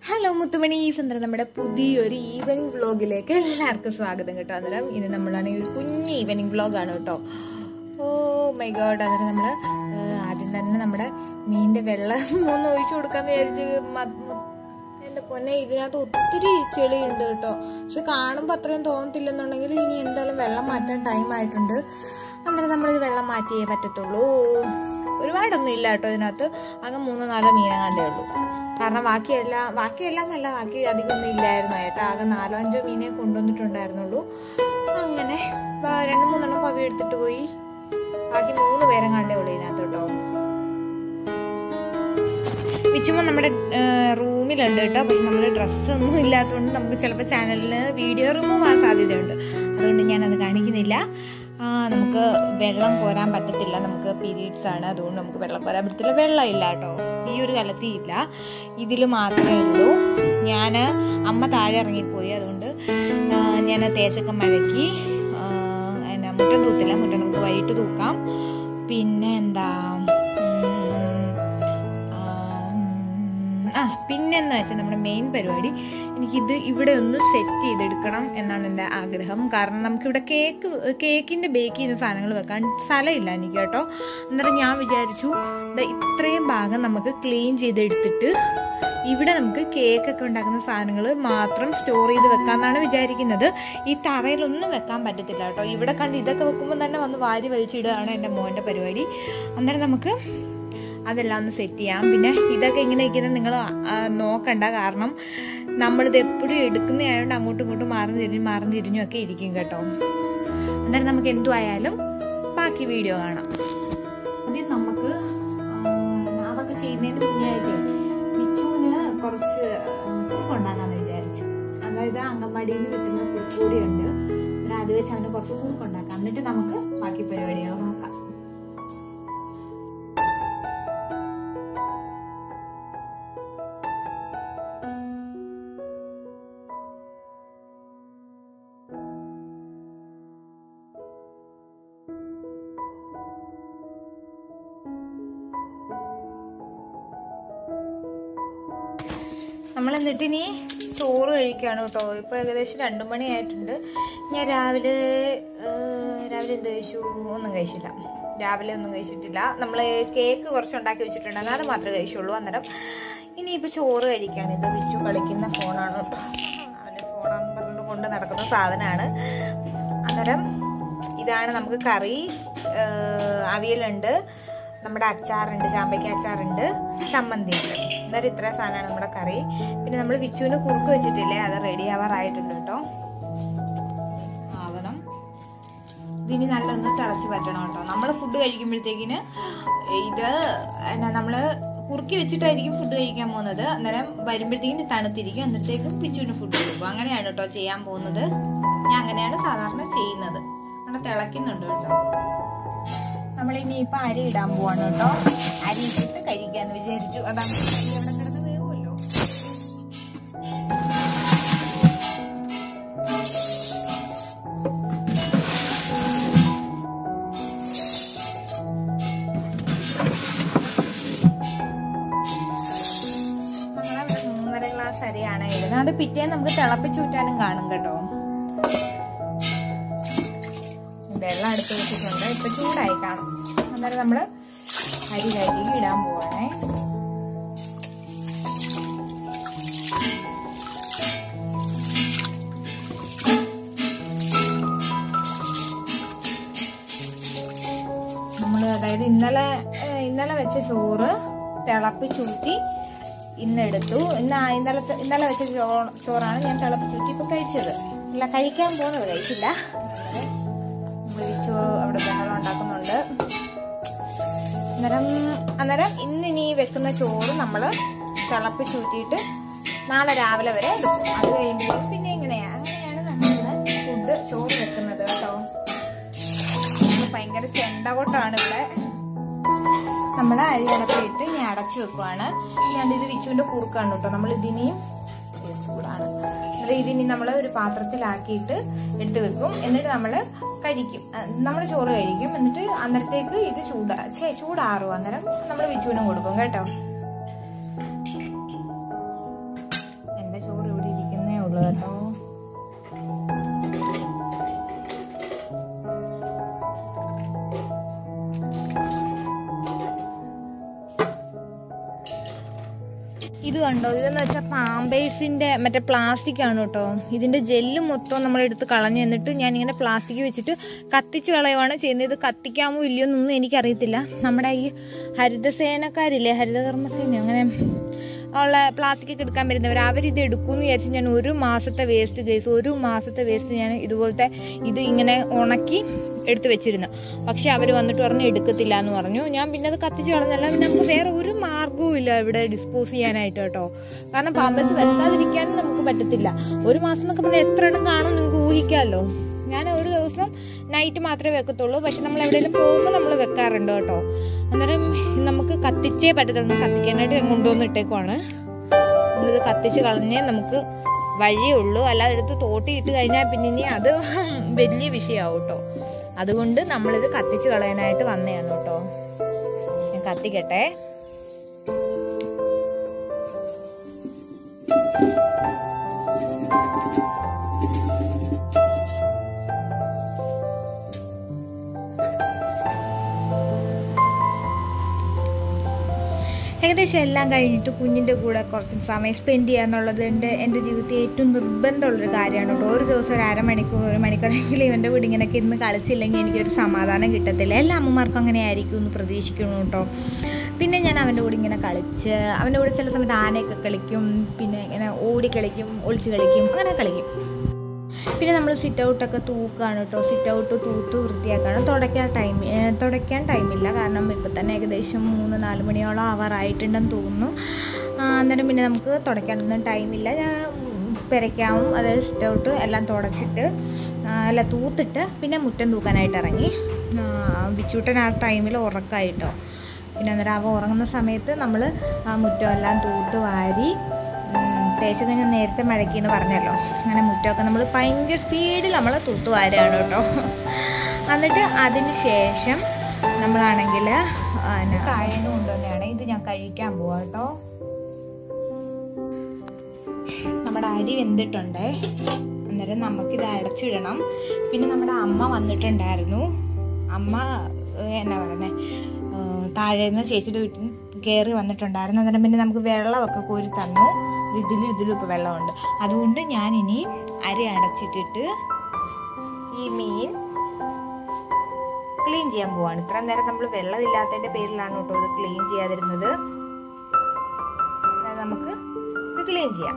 Hello മുത്തുമണീസ്, നമ്മുടെ പുതിയൊരു evening വ്ളോഗിലേക്ക് എല്ലാവർക്കും സ്വാഗതം കേട്ടോ. അന്നേരം ഇനി നമ്മളാണെങ്കിൽ ഒരു കുഞ്ഞ് ഈവനിങ് വ്ളോഗാണ് കേട്ടോ. Oh my god. അന്നേരം നമ്മൾ ആദ്യം തന്നെ നമ്മുടെ മീനിൻ്റെ വെള്ളം ഒന്ന് ഒഴിച്ചു കൊടുക്കാമെന്ന് വിചാരിച്ച്, എൻ്റെ പൊന്നെ ഇതിനകത്ത് ഒത്തിരി ചെളിയുണ്ട് കേട്ടോ. പക്ഷെ കാണുമ്പോൾ അത്രയും തോന്നത്തില്ലെന്നുണ്ടെങ്കിൽ ഇനി എന്തായാലും വെള്ളം മാറ്റാൻ ടൈം ആയിട്ടുണ്ട്. അന്നേരം നമ്മളിത് വെള്ളം മാറ്റിയേ പറ്റത്തുള്ളൂ. ഒരുപാടൊന്നും ഇല്ല കേട്ടോ ഇതിനകത്ത്, ആകെ 3-4 മീനെങ്ങാണ്ടേ ഉള്ളൂ. കാരണം ബാക്കിയെല്ലാം നല്ല ബാക്കി അധികമൊന്നും ഇല്ലായിരുന്നു ഏട്ടാ. ആകെ 4-5 മീനെ കൊണ്ടുവന്നിട്ടുണ്ടായിരുന്നുള്ളൂ. അങ്ങനെ 2-3 പക എടുത്തിട്ട് പോയി. ബാക്കി 3 പേരെങ്ങാണ്ടേ ഉള്ളൂ ഇതിനകത്ത് കേട്ടോ. വിച്ചുമ്പോൾ നമ്മുടെ റൂമിലുണ്ട് കേട്ടോ. പക്ഷെ നമ്മൾ ഡ്രസ്സൊന്നും ഇല്ലാത്തതുകൊണ്ട് നമുക്ക് ചിലപ്പോൾ ചാനലിൽ വീഡിയോ റിമൂവ് ആവാൻ സാധ്യതയുണ്ട്. അതുകൊണ്ട് ഞാനത് കാണിക്കുന്നില്ല. നമുക്ക് വെള്ളം കോരാൻ പറ്റത്തില്ല, നമുക്ക് പീരീഡ്സ് ആണ്, അതുകൊണ്ട് നമുക്ക് വെള്ളം കോരാൻ പറ്റത്തില്ല. വെള്ളം ഇല്ല കേട്ടോ, ഈ ഒരു കാലത്ത് ഇല്ല. ഇതിൽ മാത്രമേ ഉള്ളൂ. അമ്മ താഴെ ഇറങ്ങിപ്പോയി, അതുകൊണ്ട് ഞാൻ തേച്ചൊക്കെ മഴക്കി. മുറ്റം തൂത്തില്ല, മുറ്റം നമുക്ക് വൈകിട്ട് തൂക്കാം. പിന്നെ എന്താ പിന്നെന്ന് വെച്ചാൽ നമ്മുടെ മെയിൻ പരിപാടി, എനിക്കിത് ഇവിടെ ഒന്ന് സെറ്റ് ചെയ്തെടുക്കണം എന്നാണ് എൻ്റെ ആഗ്രഹം. കാരണം നമുക്കിവിടെ കേക്കിൻ്റെ ബേക്ക് ചെയ്യുന്ന സാധനങ്ങൾ വെക്കാൻ സ്ഥലമില്ല എനിക്ക് കേട്ടോ. അന്നേരം ഞാൻ വിചാരിച്ചു ഇത്രയും ഭാഗം നമുക്ക് ക്ലീൻ ചെയ്തെടുത്തിട്ട് ഇവിടെ നമുക്ക് കേക്കൊക്കെ ഉണ്ടാക്കുന്ന സാധനങ്ങൾ മാത്രം സ്റ്റോർ ചെയ്ത് വെക്കാമെന്നാണ് വിചാരിക്കുന്നത്. ഈ തറയിലൊന്നും വെക്കാൻ പറ്റത്തില്ല കേട്ടോ. ഇവിടെ കണ്ട് ഇതൊക്കെ വെക്കുമ്പോൾ തന്നെ വന്ന് വാരി വലിച്ചിടുകയാണ് എൻ്റെ മോൻ്റെ പരിപാടി. അന്നേരം നമുക്ക് അതെല്ലാം ഒന്ന് സെറ്റ് ചെയ്യാം. പിന്നെ ഇതൊക്കെ ഇങ്ങനെ ഇരിക്കുന്നത് നിങ്ങൾ നോക്കണ്ട, കാരണം നമ്മളിത് എപ്പോഴും എടുക്കുന്നതായതുകൊണ്ട് അങ്ങോട്ടും ഇങ്ങോട്ടും മാറി തിരിഞ്ഞും ഒക്കെ ഇരിക്കും കേട്ടോ. അന്നേരം നമുക്ക് എന്തുമായാലും ബാക്കി വീഡിയോ കാണാം. ആദ്യം നമുക്ക് അതൊക്കെ ചെയ്യുന്നതിന് മുന്നേ ആയിട്ട് വിച്ചുവിന് കുറച്ച് കുറുക്കുണ്ടാക്കാമെന്ന് വിചാരിച്ചു. അതായത് അംഗൻവാടിയിൽ നിന്ന് കിട്ടുന്ന കുറുക്കുപൊടിയുണ്ട്, അത് വെച്ച് അവന് കുറച്ച് കുറുക്കുണ്ടാക്കാം. എന്നിട്ട് നമുക്ക് ബാക്കി പരിപാടികൾ നോക്കാം. നമ്മൾ എന്നിട്ടിനി ചോറ് കഴിക്കുകയാണ് കേട്ടോ. ഇപ്പോൾ ഏകദേശം 2 മണി ആയിട്ടുണ്ട്. ഞാൻ രാവിലെ എന്ത് കഴിച്ചു? ഒന്നും കഴിച്ചില്ല. രാവിലെ ഒന്നും കഴിച്ചിട്ടില്ല. നമ്മൾ കേക്ക് കുറച്ച് ഉണ്ടാക്കി വെച്ചിട്ടുണ്ടായിരുന്നു, അത് മാത്രമേ കഴിച്ചുള്ളൂ. അന്നേരം ഇനിയിപ്പോൾ ചോറ് കഴിക്കുകയാണ്. ഇത് വിച്ചു കളിക്കുന്ന ഫോണാണ് കേട്ടോ. അവന് ഫോണാന്ന് പറഞ്ഞുകൊണ്ട് കൊണ്ട് നടക്കുന്ന സാധനമാണ്. അന്നേരം ഇതാണ് നമുക്ക് കറി. അവിയലുണ്ട്, നമ്മുടെ അച്ചാറുണ്ട്, ചാമ്പയ്ക്ക അച്ചാറുണ്ട്, ചമ്മന്തി ഉണ്ട്. അന്നേരം ഇത്ര സാധനമാണ് നമ്മുടെ കറി. പിന്നെ നമ്മൾ വിച്ചുവിന് കുറുക്ക് വെച്ചിട്ടില്ലേ, അത് റെഡി ആവാറായിട്ടുണ്ട് കേട്ടോ. ആവണം. ഇതിനി നല്ലൊന്ന് തിളച്ച് പറ്റണം കേട്ടോ. നമ്മൾ ഫുഡ് കഴിക്കുമ്പോഴത്തേക്കിന് ഇത് നമ്മൾ കുറുക്കി വെച്ചിട്ടായിരിക്കും ഫുഡ് കഴിക്കാൻ പോകുന്നത്. അന്നേരം വരുമ്പോഴത്തേക്കിന് തണുത്തിരിക്കും. അന്നേരത്തേക്കും വിച്ചുവിന് ഫുഡ് കൊടുക്കും. അങ്ങനെയാണ് കേട്ടോ ചെയ്യാൻ പോകുന്നത്. ഞാൻ അങ്ങനെയാണ് സാധാരണ ചെയ്യുന്നത്. നമ്മൾ തിളയ്ക്കുന്നുണ്ട് കേട്ടോ. നമ്മളിനിയിപ്പോൾ അരി ഇടാൻ പോവാണ് കേട്ടോ. അരി ഇട്ടിട്ട് കഴിക്കാന്ന് വിചാരിച്ചു. അതാണ് അരി അവിടെ കിടന്ന് വേവുമല്ലോ. നമ്മളവിടെ 3.5 ഗ്ലാസ് അരിയാണ് ഇടുന്നത്. അത് പിറ്റേന്ന് നമുക്ക് തിളപ്പിച്ചൂറ്റാനും കാണും കേട്ടോ. വെള്ളം അടുത്ത് വെച്ചിട്ടുണ്ട്, ഇപ്പൊ ചൂടായി കാണും. അന്നേരം നമ്മള് അരി കഴുകി ഇടാൻ പോവാണേ. നമ്മള് അതായത് ഇന്നലെ വെച്ച ചോറ് തിളപ്പിച്ചൂറ്റി ഇന്നെടുത്തു. ഇന്നലെ വെച്ച ചോറാണ് ഞാൻ തിളപ്പിച്ചൂറ്റി ഇപ്പൊ കഴിച്ചത്. ഇല്ല, കഴിക്കാൻ പോകുന്നത്, കഴിച്ചില്ല. അവിടെ ബഹളം ഉണ്ടാക്കുന്നുണ്ട്. അന്നേരം ഇന്നിനി വെക്കുന്ന ചോറ് നമ്മൾ തിളപ്പിച്ചൂറ്റിയിട്ട് നാളെ രാവിലെ വരെ എടുക്കും. അത് കഴിയുമ്പോൾ പിന്നെ അങ്ങനെയാണ് നമ്മൾ ചോറ് വെക്കുന്നത് കേട്ടോ. ഭയങ്കര ചെണ്ടകൊട്ടാണ് ഇവിടെ. നമ്മൾ അരി അടപ്പിട്ട് ഇനി അടച്ചു വെക്കുവാണ്. ഞാനിത് വിച്ചുവിന്റെ കുറുക്കാണ് കേട്ടോ. നമ്മൾ ഇതിനെയും ചൂടാണ്. ഇതിനി നമ്മൾ ഒരു പാത്രത്തിലാക്കിയിട്ട് എടുത്തു വെക്കും. എന്നിട്ട് നമ്മൾ കഴിക്കും. നമ്മൾ ചോറ് കഴിക്കും. എന്നിട്ട് അന്നേരത്തേക്ക് ഇത് ചൂടാറും. അന്നേരം നമ്മൾ വിച്ചുവിനും കൊടുക്കും കേട്ടോ. ഇത് കണ്ടോ, ഇതെന്ന് വെച്ചാൽ പാമ്പേഴ്സിന്റെ മറ്റേ പ്ലാസ്റ്റിക് ആണ് കേട്ടോ. ഇതിന്റെ ജെല്ല് മൊത്തം നമ്മളെടുത്ത് കളഞ്ഞു. എന്നിട്ട് ഞാനിങ്ങനെ പ്ലാസ്റ്റിക് വെച്ചിട്ട് കത്തിച്ച് കളയുവാണ് ചെയ്യുന്നത്. ഇത് കത്തിക്കാമോ ഇല്ലയോ എന്നൊന്നും എനിക്കറിയത്തില്ല. നമ്മുടെ ഈ ഹരിതസേനക്കാരില്ലേ, ഹരിതകർമ്മസേന അങ്ങനെ ഉള്ള പ്ലാസ്റ്റിക് ഒക്കെ എടുക്കാൻ വരുന്നവർ അവരിത് എടുക്കുമെന്ന് വിചാരിച്ച് ഞാൻ 1 മാസത്തെ വേസ്റ്റ് കേസ് 1 മാസത്തെ വേസ്റ്റ് ഞാൻ ഇതുപോലത്തെ ഇത് ഇങ്ങനെ ഉണക്കി എടുത്ത് വെച്ചിരുന്നു. പക്ഷെ അവർ വന്നിട്ട് പറഞ്ഞു എടുക്കത്തില്ല എന്ന് പറഞ്ഞു. ഞാൻ പിന്നെ അത് കത്തിച്ച് കളഞ്ഞല്ല. പിന്നെ നമുക്ക് വേറെ ഒരു മാർഗവും ഇല്ല ഇവിടെ ഡിസ്പോസ് ചെയ്യാനായിട്ട് കേട്ടോ. കാരണം പാമ്പേഴ്സ് വെക്കാതിരിക്കാനും നമുക്ക് പറ്റത്തില്ല. 1 മാസം എന്നൊക്കെ പറഞ്ഞാൽ എത്ര എണ്ണം കാണും നിങ്ങൾക്ക് ഊഹിക്കാമല്ലോ. ഞാൻ ഒരു ദിവസം നൈറ്റ് മാത്രമേ വെക്കത്തുള്ളൂ. പക്ഷെ നമ്മൾ എവിടെയെങ്കിലും പോകുമ്പോൾ നമ്മൾ വെക്കാറുണ്ട് കേട്ടോ. അന്നേരം നമുക്ക് കത്തിച്ചേ പറ്റത്തുള്ളൂ. കത്തിക്കാനായിട്ട് കൊണ്ടുവന്ന് ഇട്ടേക്കുവാണ്. നമ്മളിത് കത്തിച്ച് കളഞ്ഞേ നമുക്ക് വഴിയേ ഉള്ളൂ. അല്ലാതെ എടുത്ത് തോട്ടിയിട്ട് കഴിഞ്ഞാൽ പിന്നെ ഇനി അത് വലിയ വിഷയമാവും കേട്ടോ. അതുകൊണ്ട് നമ്മളിത് കത്തിച്ച് കളയാനായിട്ട് വന്നതാണ് കേട്ടോ. ഞാൻ കത്തിക്കട്ടെ. ഏകദേശം എല്ലാം കഴിഞ്ഞിട്ട് കുഞ്ഞിൻ്റെ കൂടെ കുറച്ച് സമയം സ്പെൻഡ് ചെയ്യുക എന്നുള്ളത് എൻ്റെ ജീവിതത്തിൽ ഏറ്റവും നിർബന്ധമുള്ളൊരു കാര്യമാണ് കേട്ടോ. ഒരു ദിവസം ഒരു അരമണിക്കൂർ 1 മണിക്കൂറെങ്കിലും ഇവൻ്റെ കൂടെ ഇങ്ങനെയൊക്കെ ഇരുന്ന് കളിച്ചില്ലെങ്കിൽ എനിക്കൊരു സമാധാനം കിട്ടത്തില്ല. എല്ലാ അമ്മമാർക്കും അങ്ങനെ ആയിരിക്കും എന്ന് പ്രതീക്ഷിക്കുന്നു കേട്ടോ. പിന്നെ ഞാൻ അവൻ്റെ കൂടെ ഇങ്ങനെ കളിച്ച് അവൻ്റെ കൂടെ ചില സമയത്ത് ആനയൊക്കെ കളിക്കും, പിന്നെ ഇങ്ങനെ ഓടി കളിക്കും, ഒളിച്ച് കളിക്കും, അങ്ങനെ കളിക്കും. പിന്നെ നമ്മൾ സിറ്റ് ഔട്ടൊക്കെ തൂക്കുകയാണ് കേട്ടോ. സിറ്റ് ഔട്ട് തൂത്ത് വൃത്തിയാക്കാണ്. തുടയ്ക്കാൻ ടൈമില്ല. കാരണം ഇപ്പം തന്നെ ഏകദേശം 3-4 മണിയോളം ആവാറായിട്ടുണ്ടെന്ന് തോന്നുന്നു. അന്നേരം പിന്നെ നമുക്ക് തുടയ്ക്കാനൊന്നും ടൈമില്ല. ഞാൻ പെരയ്ക്കാവും, അതായത് സിറ്റ് ഔട്ട് എല്ലാം തുടച്ചിട്ട് എല്ലാം തൂത്തിട്ട് പിന്നെ മുറ്റം തൂക്കാനായിട്ട് ഇറങ്ങി. വിച്ചൂട്ടൻ ആ ടൈമിൽ ഉറക്കമായിട്ടോ. പിന്നെ അന്നേരം അവ ഉറങ്ങുന്ന സമയത്ത് നമ്മൾ മുറ്റം എല്ലാം തൂത്ത് വാരി തേച്ച് കഴിഞ്ഞാൽ നേരത്തെ മഴയ്ക്കെന്ന് പറഞ്ഞല്ലോ. അങ്ങനെ മുറ്റമൊക്കെ നമ്മൾ ഭയങ്കര സ്പീഡിൽ നമ്മൾ തൂത്തുവാരാണ് കേട്ടോ. എന്നിട്ട് അതിന് ശേഷം നമ്മളാണെങ്കിൽ താഴേന്ന് കൊണ്ടുവന്നെയാണ്. ഇത് ഞാൻ കഴിക്കാൻ പോവാം കേട്ടോ. നമ്മുടെ അരി വെന്തിട്ടുണ്ടേ. അന്നേരം നമുക്കിത് അടച്ചിടണം. പിന്നെ നമ്മുടെ അമ്മ വന്നിട്ടുണ്ടായിരുന്നു. അമ്മ എന്നാ പറയുന്നത്, താഴേന്ന് ചേച്ചിയുടെ വീട്ടിൽ കയറി വന്നിട്ടുണ്ടായിരുന്നു. അന്നേരം പിന്നെ നമുക്ക് വെള്ളമൊക്കെ കോരി തന്നു. ഇതിലും ഇപ്പോൾ വെള്ളമുണ്ട്. അതുകൊണ്ട് ഞാനിനി അരി അടച്ചിട്ടിട്ട് ഈ മീൻ ക്ലീൻ ചെയ്യാൻ പോവാണ്. ഇത്ര നേരം നമ്മൾ വെള്ളമില്ലാത്തതിൻ്റെ പേരിലാണ് കേട്ടോ ഇത് ക്ലീൻ ചെയ്യാതിരുന്നത്. നമുക്ക് ഇത് ക്ലീൻ ചെയ്യാം.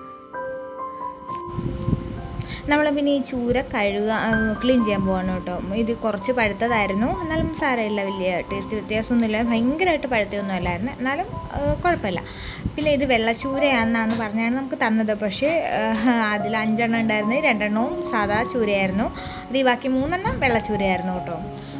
നമ്മൾ പിന്നെ ഈ ചൂര ക്ലീൻ ചെയ്യാൻ പോവാണ് കേട്ടോ. ഇത് കുറച്ച് പഴുത്തതായിരുന്നു. എന്നാലും സാരമില്ല, വലിയ ടേസ്റ്റ് വ്യത്യാസമൊന്നുമില്ല. ഭയങ്കരമായിട്ട് പഴുത്തൊന്നും അല്ലായിരുന്നു, എന്നാലും കുഴപ്പമില്ല. പിന്നെ ഇത് വെള്ളച്ചൂരയാണെന്നാണ് പറഞ്ഞാണ് നമുക്ക് തന്നത്. പക്ഷേ അതിൽ 5 എണ്ണം ഉണ്ടായിരുന്നു. 2 എണ്ണവും സാധാ ചൂരയായിരുന്നു. അത് ബാക്കി 3 എണ്ണം വെള്ളച്ചൂരയായിരുന്നു കേട്ടോ.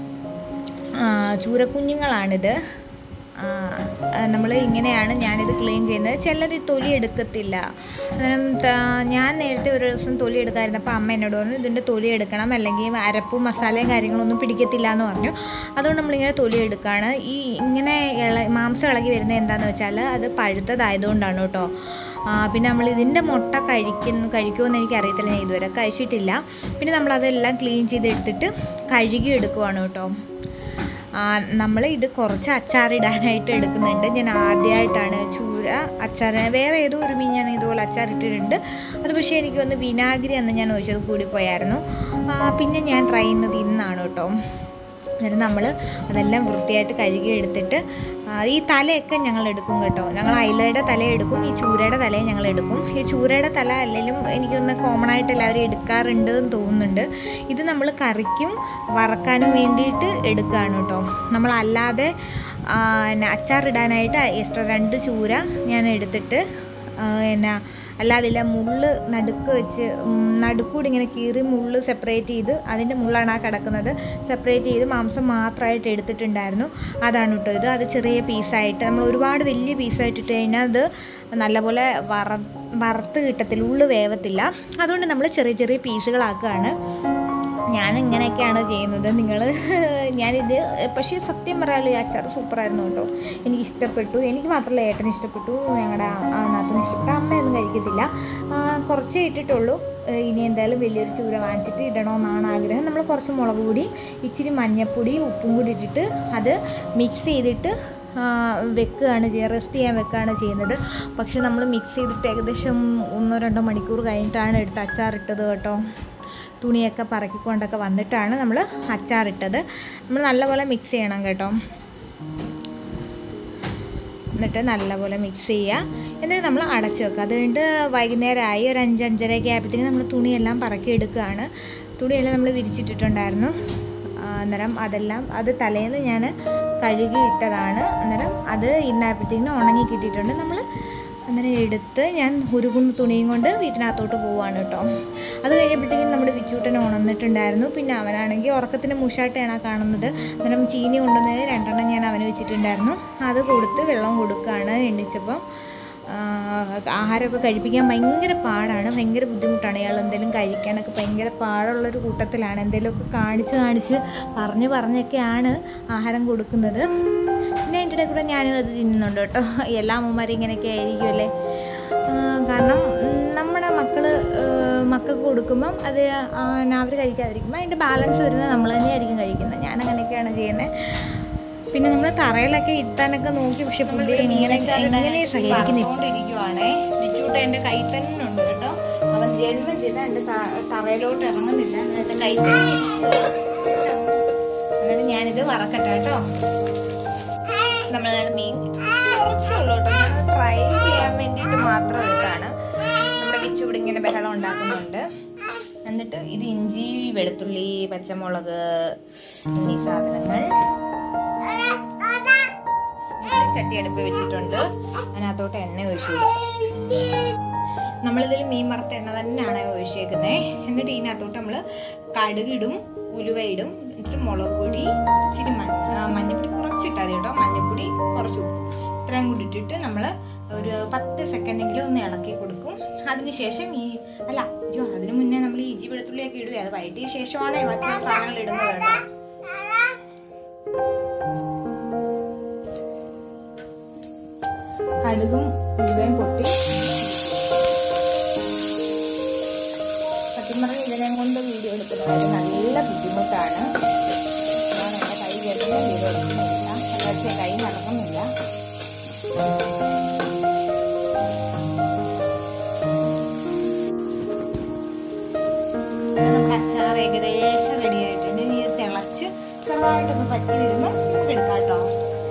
ചൂരക്കുഞ്ഞുങ്ങളാണിത്. നമ്മൾ ഇങ്ങനെയാണ് ഞാനിത് ക്ലീൻ ചെയ്യുന്നത്. ചിലർ തൊലി എടുക്കത്തില്ല. അന്നേരം ഞാൻ നേരത്തെ ഒരു ദിവസം തൊലി എടുക്കാമായിരുന്നു. അപ്പോൾ അമ്മ എന്നോട് പറഞ്ഞു ഇതിൻ്റെ തൊലി എടുക്കണം, അല്ലെങ്കിൽ അരപ്പും മസാലയും കാര്യങ്ങളൊന്നും പിടിക്കത്തില്ല എന്ന് പറഞ്ഞു. അതുകൊണ്ട് നമ്മളിങ്ങനെ തൊലി എടുക്കുകയാണ്. ഈ ഇങ്ങനെ മാംസം ഇളകി വരുന്നത് എന്താണെന്ന് വെച്ചാൽ അത് പഴുത്തതായതുകൊണ്ടാണ് കേട്ടോ. പിന്നെ നമ്മൾ ഇതിൻ്റെ മുട്ട കഴിക്കുമെന്ന് എനിക്കറിയത്തില്ല, ഞാൻ ഇതുവരെ കഴിച്ചിട്ടില്ല. പിന്നെ നമ്മളതെല്ലാം ക്ലീൻ ചെയ്തെടുത്തിട്ട് കഴുകി എടുക്കുവാണ് കേട്ടോ. നമ്മൾ ഇത് കുറച്ച് അച്ചാറിടാനായിട്ട് എടുക്കുന്നുണ്ട്. ഞാൻ ആദ്യമായിട്ടാണ് ചൂര അച്ചാർ, വേറെ ഏതോ ഒരു മീൻ ഞാൻ ഇതുപോലെ അച്ചാറിട്ടിട്ടുണ്ട്. അത് പക്ഷേ എനിക്ക് ഒന്ന് വിനാഗിരി അന്ന് ഞാൻ ഒഴിച്ചത് കൂടിപ്പോയായിരുന്നു. പിന്നെ ഞാൻ ട്രൈ ചെയ്യുന്നത് ഇന്നാണ് കേട്ടോ. എന്നിട്ട് നമ്മൾ അതെല്ലാം വൃത്തിയായിട്ട് കഴുകി എടുത്തിട്ട് ഈ തലയൊക്കെ ഞങ്ങൾ എടുക്കും കേട്ടോ. ഞങ്ങൾ അയിലയുടെ തല എടുക്കും, ഈ ചൂരയുടെ തലയും ഞങ്ങൾ എടുക്കും. ഈ ചൂരയുടെ തല അല്ലെങ്കിലും എനിക്കൊന്ന് കോമൺ ആയിട്ട് എല്ലാവരും എടുക്കാറുണ്ട് എന്ന് തോന്നുന്നുണ്ട്. ഇത് നമ്മൾ കറിക്കും വറക്കാനും വേണ്ടിയിട്ട് എടുക്കുകയാണ് കേട്ടോ. നമ്മളല്ലാതെ അച്ചാറിടാനായിട്ട് എക്സ്ട്രാ 2 ചൂര ഞാൻ എടുത്തിട്ട് അല്ലാതില്ല മുള്ള് നടുക്ക് വെച്ച് നടുക്കൂടി ഇങ്ങനെ കീറി മുള്ള് സെപ്പറേറ്റ് ചെയ്ത്, അതിൻ്റെ മുള്ളാണ് ആ കിടക്കുന്നത്, സെപ്പറേറ്റ് ചെയ്ത് മാംസം മാത്രമായിട്ട് എടുത്തിട്ടുണ്ടായിരുന്നു. അതാണ് കേട്ടോ ഇത്. അത് ചെറിയ പീസായിട്ട്, നമ്മൾ ഒരുപാട് വലിയ പീസായിട്ട് ഇട്ട് കഴിഞ്ഞാൽ അത് നല്ലപോലെ വറുത്ത് കിട്ടത്തില്ല, ഉള്ളു വേവത്തില്ല. അതുകൊണ്ട് നമ്മൾ ചെറിയ ചെറിയ പീസുകളാക്കുകയാണ്. ഞാൻ ഇങ്ങനെയൊക്കെയാണ് ചെയ്യുന്നത്. ഞാനിത് പക്ഷേ സത്യം പറയാമല്ലോ, ഈ അച്ചാർ സൂപ്പറായിരുന്നു കേട്ടോ. എനിക്കിഷ്ടപ്പെട്ടു. എനിക്ക് മാത്രമല്ല, ഏട്ടന് ഇഷ്ടപ്പെട്ടു, ഞങ്ങളുടെ നാത്തൂന് ഇഷ്ടപ്പെട്ടു. അമ്മയൊന്നും കഴിക്കത്തില്ല. കുറച്ചേ ഇട്ടിട്ടുള്ളൂ. ഇനി എന്തായാലും വലിയൊരു ചൂര വാങ്ങിച്ചിട്ട് ഇടണമെന്നാണ് ആഗ്രഹം. നമ്മൾ കുറച്ച് മുളക് പൊടി, ഇച്ചിരി മഞ്ഞൾപ്പൊടി, ഉപ്പും കൂടി ഇട്ടിട്ട് അത് മിക്സ് ചെയ്തിട്ട് വെക്കുകയാണ് ചെയ്യുക, റെസ്റ്റ് ചെയ്യാൻ വെക്കുകയാണ് ചെയ്യുന്നത്. പക്ഷെ നമ്മൾ മിക്സ് ചെയ്തിട്ട് ഏകദേശം 1-2 മണിക്കൂർ കഴിഞ്ഞിട്ടാണ് എടുത്ത് അച്ചാറിട്ടത് കേട്ടോ. തുണിയൊക്കെ പറക്കിക്കൊണ്ടൊക്കെ വന്നിട്ടാണ് നമ്മൾ അച്ചാറിട്ടത്. നമ്മൾ നല്ലപോലെ മിക്സ് ചെയ്യണം കേട്ടോ. എന്നിട്ട് നല്ലപോലെ മിക്സ് ചെയ്യുക. എന്നിട്ട് നമ്മൾ അടച്ച് വെക്കുക. അതുകൊണ്ട് വൈകുന്നേരമായി ഒരു 5-5:30 ആയപ്പോഴത്തേക്കും നമ്മൾ തുണിയെല്ലാം പറക്കി എടുക്കുകയാണ്. തുണിയെല്ലാം നമ്മൾ വിരിച്ചിട്ടിട്ടുണ്ടായിരുന്നു. അന്നേരം അത് തലേന്ന് ഞാൻ കഴുകി ഇട്ടതാണ്. അന്നേരം അത് ഇന്നായപ്പോഴത്തേക്കിനും ഉണങ്ങി കിട്ടിയിട്ടുണ്ട്. നമ്മൾ അന്നേരം എടുത്ത് ഞാൻ ഉരുകുന്ന തുണിയും കൊണ്ട് വീട്ടിനകത്തോട്ട് പോവുകയാണ് കേട്ടോ. അത് കഴിഞ്ഞപ്പോഴത്തേക്കും നമ്മുടെ വിച്ചൂട്ടൻ ഉണർന്നിട്ടുണ്ടായിരുന്നു. പിന്നെ അവനാണെങ്കിൽ ഉറക്കത്തിന് മുഷായിട്ടാണ് കാണുന്നത്. അന്നേരം ചീനി കൊണ്ടുവന്ന് 2 ഞാൻ അവന് വെച്ചിട്ടുണ്ടായിരുന്നു. അത് കൊടുത്ത് വെള്ളം കൊടുക്കുകയാണ്. എണ്ണിച്ചപ്പം ആഹാരമൊക്കെ കഴിപ്പിക്കാൻ ഭയങ്കര പാടാണ്, ഭയങ്കര ബുദ്ധിമുട്ടാണ്. ഇയാൾ എന്തെങ്കിലും കഴിക്കാനൊക്കെ ഭയങ്കര പാടുള്ളൊരു കൂട്ടത്തിലാണ്. എന്തെങ്കിലുമൊക്കെ കാണിച്ച് പറഞ്ഞൊക്കെയാണ് ആഹാരം കൊടുക്കുന്നത്. പിന്നെ എൻ്റെ ഇടയിൽ കൂടെ ഞാനും അത് തിന്നുന്നുണ്ട് കേട്ടോ. എല്ലാ അമ്മമാരും ഇങ്ങനെയൊക്കെ ആയിരിക്കുമല്ലേ. കാരണം നമ്മുടെ മക്കൾക്ക് കൊടുക്കുമ്പം അത് അവർ കഴിക്കാതിരിക്കുമ്പോൾ അതിൻ്റെ ബാലൻസ് വരുന്നത് നമ്മൾ തന്നെയായിരിക്കും കഴിക്കുന്നത്. ഞാനങ്ങനെയൊക്കെയാണ് ചെയ്യുന്നത്. പിന്നെ നമ്മൾ തറയിലൊക്കെ ഇരുത്താനൊക്കെ നോക്കി, പക്ഷെ പുള്ളി എങ്ങനെ സഹിക്കുന്നിരിക്കുവാണേ. വിച്ചൂട്ട എൻ്റെ കൈ തന്നെ ഉണ്ട് കേട്ടോ. അവൻ ജന്മം ചെയ്താൽ എൻ്റെ തറയിലോട്ട് ഇറങ്ങുന്നില്ല. എൻ്റെ കൈ തന്നെ. എന്നിട്ട് ഞാനിത് വറക്കട്ടെ കേട്ടോ. നമ്മളതാണ് മീൻ കുറച്ചേ ഉള്ളൂ കേട്ടോ. ഞാൻ ട്രൈ ചെയ്യാൻ വേണ്ടിയിട്ട് മാത്രം ഇതാണ്. നമ്മുടെ വിച്ചു ഇവിടെ ഇങ്ങനെ ബഹളം ഉണ്ടാക്കുന്നുണ്ട്. എന്നിട്ട് ഇത് ഇഞ്ചി, വെളുത്തുള്ളി, പച്ചമുളക് എന്നീ സാധനങ്ങൾ ചട്ടി അടുപ്പ് വെച്ചിട്ടുണ്ട്. അതിനകത്തോട്ട് എണ്ണ ഒഴിച്ചു. നമ്മളിതിൽ മീൻ വറുത്ത എണ്ണ തന്നെയാണ് ഒഴിച്ചേക്കുന്നത്. എന്നിട്ട് ഇതിനകത്തോട്ട് നമ്മൾ കടുകിടും, ഉലുവയിടും, എന്നിട്ട് മുളക് പൊടി, ഇച്ചിരി മഞ്ഞപ്പൊടി കുറച്ചിട്ടാൽ മതി കേട്ടോ. മഞ്ഞപ്പൊടി കുറച്ച് ഉപ്പ്, ഇത്രയും കൂടി ഇട്ടിട്ട് നമ്മൾ ഒരു 10 സെക്കൻഡെങ്കിലും ഒന്ന് ഇളക്കി കൊടുക്കും. അതിനുശേഷം അതിന് മുന്നേ നമ്മൾ ഇഞ്ചി വെളുത്തുള്ളിയൊക്കെ ഇടുക. അത് വഴറ്റിയ ശേഷമാണ് മറ്റു സാധനങ്ങൾ ഇടുന്നത് കേട്ടോ. കടുകും ഉലുവയും പൊട്ടി. സത്യം പറഞ്ഞാൽ ഇതിനെ കൊണ്ട് വീഡിയോ എടുക്കുന്നത് നല്ല ബുദ്ധിമുട്ടാണ്. ഞാൻ എൻ്റെ കൈ കേട്ടുന്ന വീഡിയോ എടുക്കുന്നില്ല, പക്ഷേ കൈ നടക്കുന്നില്ല. നമ്മുടെ അച്ചാർ ഏകദേശം റെഡി ആയിട്ടുണ്ട്. ഇനി തിളച്ച് ചെറുതായിട്ടൊന്ന് പറ്റി വരുമ്പോൾ നമുക്ക് എടുക്കാം കേട്ടോ.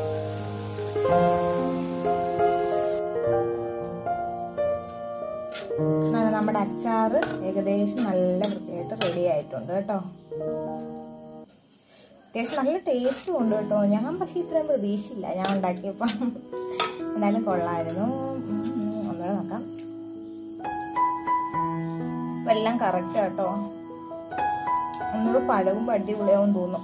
നമ്മുടെ അച്ചാർ ഏകദേശം നല്ല വൃത്തിയായിട്ട് റെഡി ആയിട്ടുണ്ട് കേട്ടോ. അത്യാവശ്യം നല്ല ടേസ്റ്റും ഉണ്ട് കേട്ടോ. ഞാൻ പക്ഷെ ഇത്രയും പ്രതീക്ഷയില്ല ഞാൻ ഉണ്ടാക്കിയപ്പോൾ. എന്തായാലും കൊള്ളായിരുന്നു. ഒന്നുകൂടെ നോക്കാം. ഇപ്പം എല്ലാം കറക്റ്റ് കേട്ടോ. ഒന്നുകൂടെ പഴകുമ്പോൾ അടിപൊളിയാവും തോന്നും.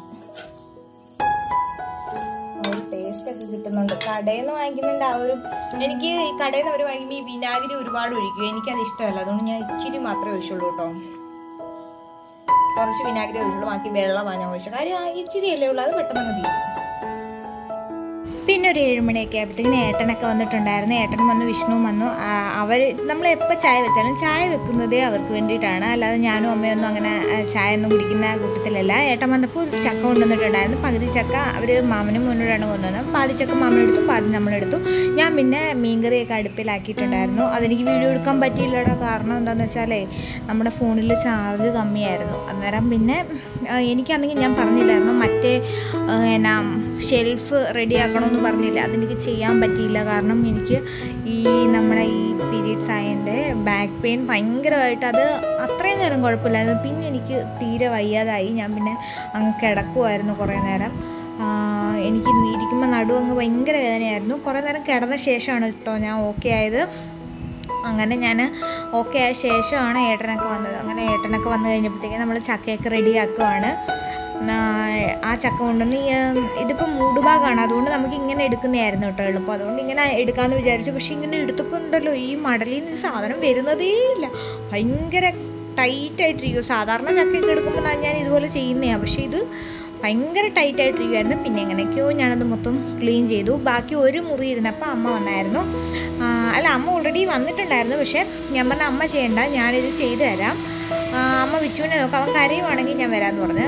ടേസ്റ്റ് ഒക്കെ കിട്ടുന്നുണ്ട്. കടയിൽ നിന്ന് വാങ്ങിക്കുന്നതിൻ്റെ എനിക്ക് ഈ കടയിൽ നിന്ന് അവർ വാങ്ങിക്കുമ്പോൾ ഈ വിനാഗിരി ഒരുപാട് ഒഴിക്കും. എനിക്കത് ഇഷ്ടമല്ല. അതുകൊണ്ട് ഞാൻ ഇച്ചിരി മാത്രമേ ഒഴിച്ചുള്ളൂ കേട്ടോ. കുറച്ച് വിനാഗിരി ഒഴിച്ചുള്ളൂ, ബാക്കി വെള്ളമാണ് ഞാൻ ഒഴിച്ചത്. കാര്യം ഇച്ചിരി അല്ലേ ഉള്ളൂ, അത് പെട്ടെന്ന് തീരും. പിന്നെ ഒരു 7 മണിയൊക്കെ ആയപ്പോഴത്തേക്കിന് ഏട്ടനൊക്കെ വന്നിട്ടുണ്ടായിരുന്നു. ഏട്ടനും വന്നു, വിഷ്ണുവും വന്നു. നമ്മൾ എപ്പോൾ ചായ വെച്ചാലും ചായ വെക്കുന്നതേ അവർക്ക് വേണ്ടിയിട്ടാണ്. അല്ലാതെ ഞാനും അമ്മയൊന്നും അങ്ങനെ ചായ ഒന്നും കുടിക്കുന്ന കൂട്ടത്തിലല്ല. ഏട്ടൻ വന്നപ്പോൾ ചക്ക കൊണ്ടുവന്നിട്ടുണ്ടായിരുന്നു. പകുതി ചക്ക അവർ മാമനും മുന്നോട്ടാണ് കൊണ്ടുവന്നത്. പാതി ചക്ക മാമനെടുത്തു, പാതി നമ്മളെടുത്തു. ഞാൻ പിന്നെ മീൻകറിയൊക്കെ അടുപ്പിലാക്കിയിട്ടുണ്ടായിരുന്നു. അതെനിക്ക് വീഡിയോ എടുക്കാൻ പറ്റിയില്ലടാ. കാരണം എന്താണെന്ന് വെച്ചാലേ നമ്മുടെ ഫോണിൽ ചാർജ് കമ്മിയായിരുന്നു. അന്നേരം പിന്നെ എനിക്കാണെങ്കിൽ ഞാൻ പറഞ്ഞില്ലായിരുന്നു മറ്റേ ഷെൽഫ് റെഡിയാക്കണമെന്ന് പറഞ്ഞില്ല. അതെനിക്ക് ചെയ്യാൻ പറ്റിയില്ല. കാരണം എനിക്ക് നമ്മുടെ ഈ പീരീഡ്സ് ആയതിൻ്റെ ബാക്ക് പെയിൻ ഭയങ്കരമായിട്ട്, അത് അത്രയും നേരം കുഴപ്പമില്ലായിരുന്നു. പിന്നെ എനിക്ക് തീരെ വയ്യാതായി. ഞാൻ പിന്നെ അങ്ങ് കിടക്കുമായിരുന്നു കുറേ നേരം. എനിക്ക് ഇരിക്കുമ്പോൾ നടുവങ്ങ് ഭയങ്കര വേദനയായിരുന്നു. കുറേ നേരം കിടന്ന ശേഷമാണ് കേട്ടോ ഞാൻ ഓക്കെ ആയത്. അങ്ങനെ ഞാൻ ഓക്കെ ആയ ശേഷമാണ് ഏട്ടനൊക്കെ വന്നത്. അങ്ങനെ ഏട്ടനൊക്കെ വന്നു കഴിഞ്ഞപ്പോഴത്തേക്കും നമ്മൾ ചക്കയൊക്കെ റെഡിയാക്കുവാണ്. ആ ചക്ക കൊണ്ടുവന്ന് ഇതിപ്പോൾ മൂടുഭാഗമാണ്, അതുകൊണ്ട് നമുക്ക് ഇങ്ങനെ എടുക്കുന്നതായിരുന്നു കേട്ടോ എളുപ്പം. അതുകൊണ്ട് ഇങ്ങനെ എടുക്കാമെന്ന് വിചാരിച്ചു. പക്ഷെ ഇങ്ങനെ എടുത്തപ്പോൾ ഉണ്ടല്ലോ ഈ മടലിൽ നിന്ന് സാധനം വരുന്നതേ ഇല്ല. ഭയങ്കര ടൈറ്റായിട്ടിരിക്കും. സാധാരണ ചക്കയൊക്കെ എടുക്കുമ്പോൾ ഞാൻ ഇതുപോലെ ചെയ്യുന്നതാണ്. പക്ഷേ ഇത് ഭയങ്കര ടൈറ്റായിട്ടിരിക്കുമായിരുന്നു. പിന്നെ എങ്ങനെയൊക്കെയോ ഞാനത് മൊത്തം ക്ലീൻ ചെയ്തു. ബാക്കി ഒരു മുറി ഇരുന്നപ്പോൾ അമ്മ വന്നായിരുന്നു. അമ്മ ഓൾറെഡി വന്നിട്ടുണ്ടായിരുന്നു. പക്ഷേ ഞാൻ പറഞ്ഞ അമ്മ ചെയ്യണ്ട, ഞാനിത് ചെയ്തു തരാം. അമ്മ വിച്ചുവിനെ നോക്കാം, അവൻ കരയുവാണെങ്കിൽ ഞാൻ വരാമെന്ന് പറഞ്ഞ്.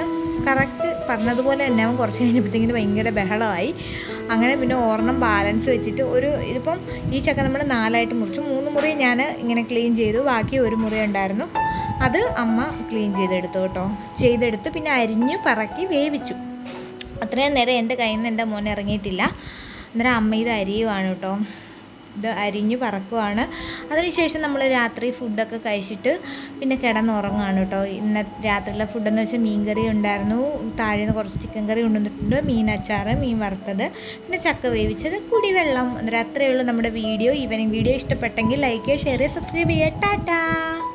കറക്റ്റ് പറഞ്ഞതുപോലെ തന്നെ അവൻ കുറച്ച് കഴിഞ്ഞപ്പോഴത്തേക്കിന് ഭയങ്കര ബഹളമായി. അങ്ങനെ പിന്നെ ഒരെണ്ണം ബാലൻസ് വെച്ചിട്ട് ഇതിപ്പം ഈ ചക്ക നമ്മൾ 4ആയിട്ട് മുറിച്ചു. 3 മുറി ഞാൻ ഇങ്ങനെ ക്ലീൻ ചെയ്തു, ബാക്കി 1 മുറി ഉണ്ടായിരുന്നു, അത് അമ്മ ക്ലീൻ ചെയ്തെടുത്തു. പിന്നെ അരിഞ്ഞു പറക്കി വേവിച്ചു. അത്രയും നേരം എൻ്റെ കയ്യിൽ നിന്ന് എൻ്റെ മോൻ ഇറങ്ങിയിട്ടില്ല. അന്നേരം അമ്മ ഇത് അരിയുവാണ് കേട്ടോ, ഇത് അരിഞ്ഞ് പറക്കുവാണ്. അതിനുശേഷം നമ്മൾ രാത്രി ഫുഡൊക്കെ കഴിച്ചിട്ട് പിന്നെ കിടന്നുറങ്ങുകയാണ് കേട്ടോ. ഇന്ന് രാത്രിയിലെ ഫുഡെന്ന് വെച്ചാൽ മീൻ കറി ഉണ്ടായിരുന്നു, താഴെ നിന്ന് കുറച്ച് ചിക്കൻ കറി കൊണ്ടുവന്നിട്ടുണ്ട്, മീൻ അച്ചാറ്, മീൻ വറുത്തത്, പിന്നെ ചക്ക വേവിച്ചത്, കുടിവെള്ളം. അന്നേരം അത്രയേ ഉള്ളൂ നമ്മുടെ വീഡിയോ. ഈവനിങ് വീഡിയോ ഇഷ്ടപ്പെട്ടെങ്കിൽ ലൈക്ക് ചെയ്യുക, ഷെയർ ചെയ്യുക, സബ്സ്ക്രൈബ് ചെയ്യുക. ടാറ്റാ.